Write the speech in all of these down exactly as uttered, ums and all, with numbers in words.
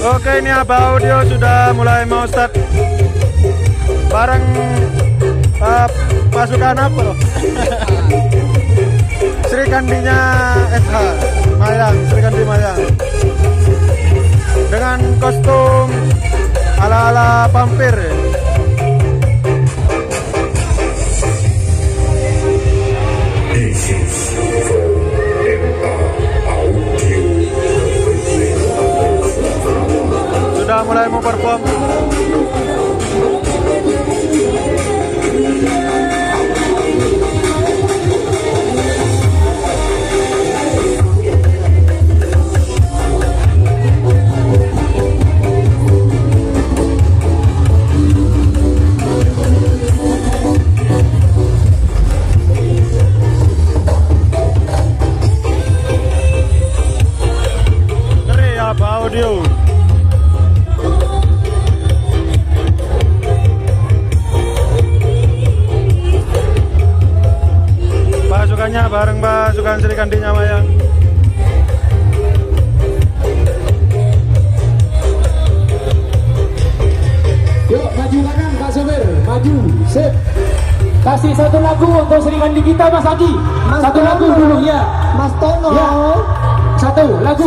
Oke, ini Aba Audio sudah mulai mau start bareng uh, pasukan apa loh? Sri Kandinya S H Mayang, Sri Kandi Mayang dengan kostum ala-ala vampir ya. Sudah mulai mau perform. Dari Aba Audio. Pasukannya bareng pasukan Sri Kandinya Mayang. Yuk maju kanan Pak Sopir, maju, sip. Kasih satu lagu untuk Sri Kandi kita Mas Agi. Mas satu Tono. Lagu dulu ya. Mas Tono. Ya. Satu lagu.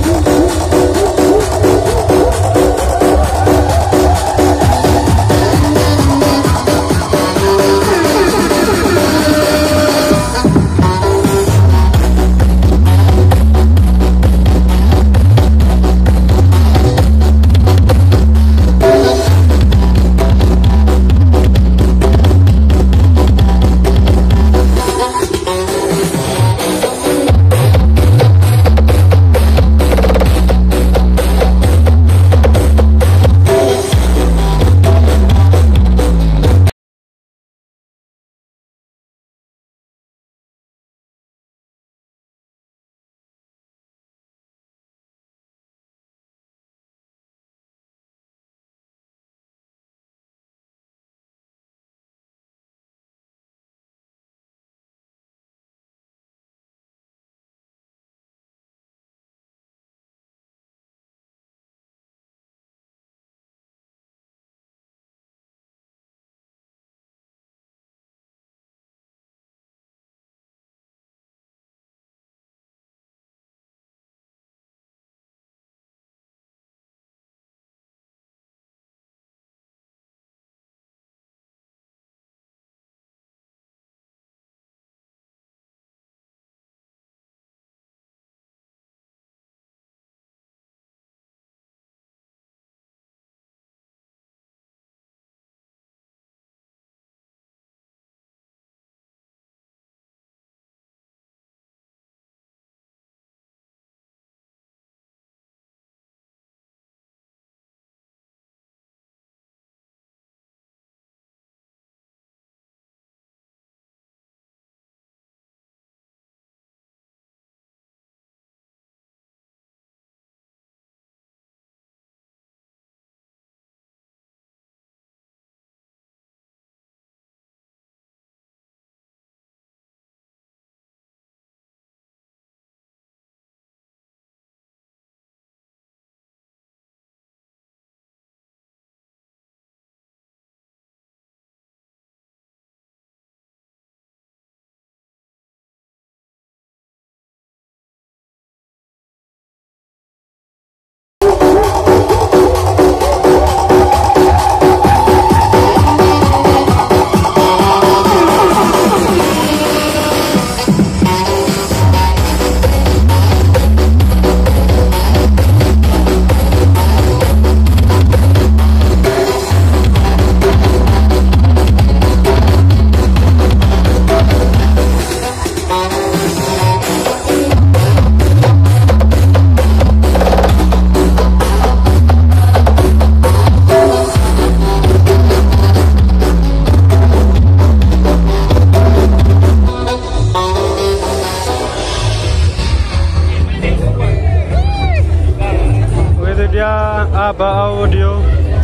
Aba Audio.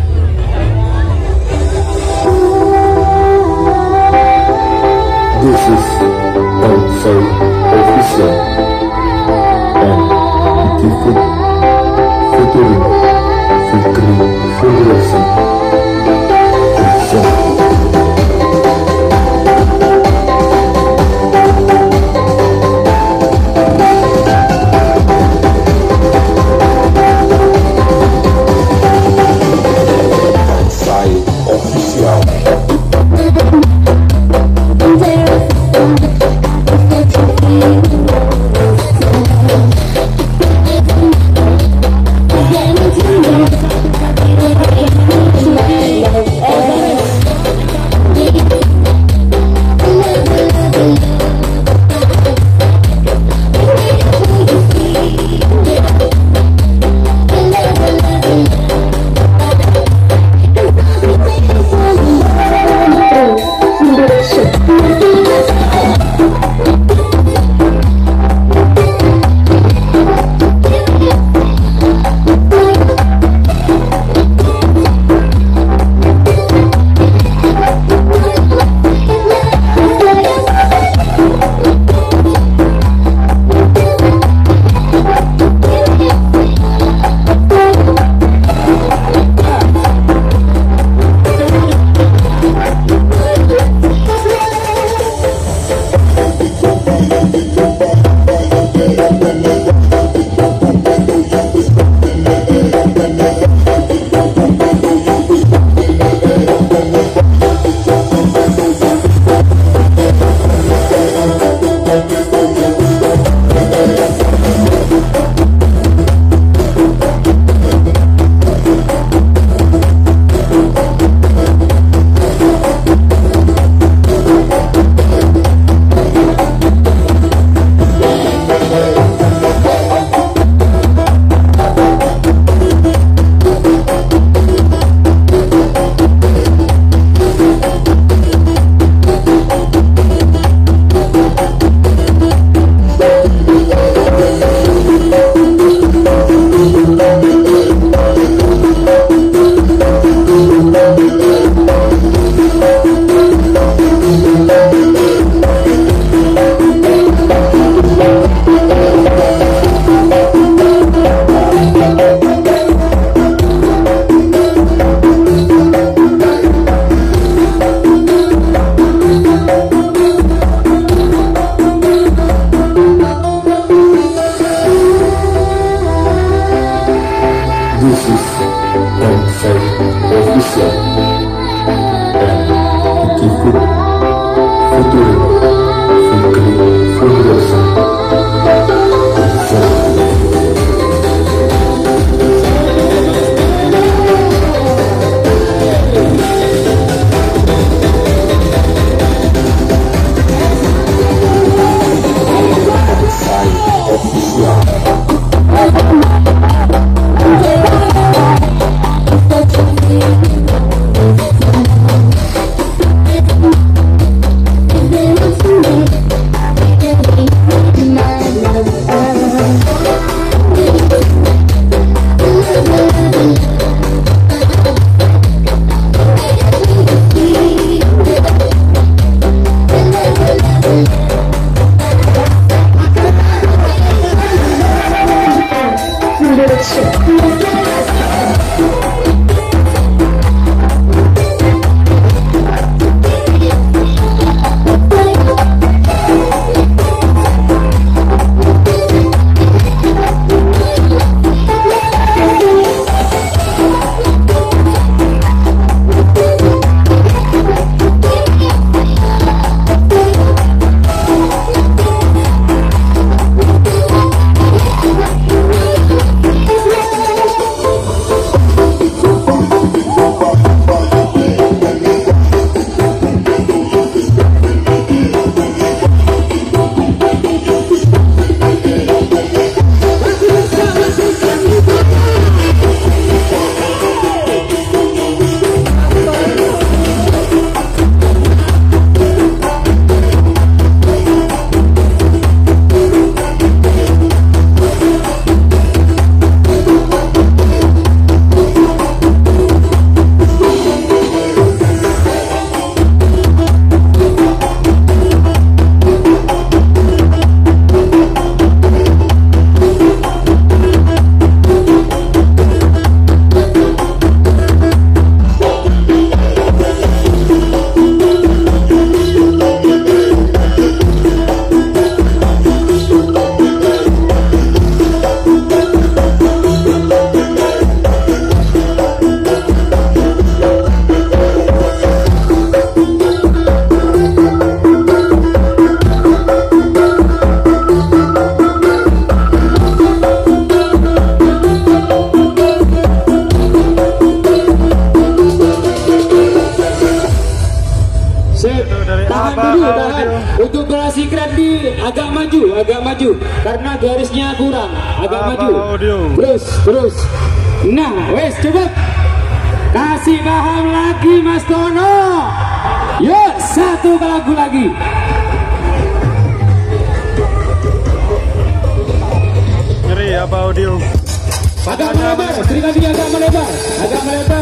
This is Bonsai Official and Beautiful Featuring This is Bonsai Official and Kikifu Futuro Fikri Fundrasa. Untuk durasi keren di agak maju, agak maju karena garisnya kurang, agak Abah maju. Audio. Terus, terus. Nah, wes cepet. Kasih paham lagi Mas Tono. Yuk, satu lagu lagi. Ngeri Abah Audio. Agak melebar, sedikit agak melebar, agak melebar.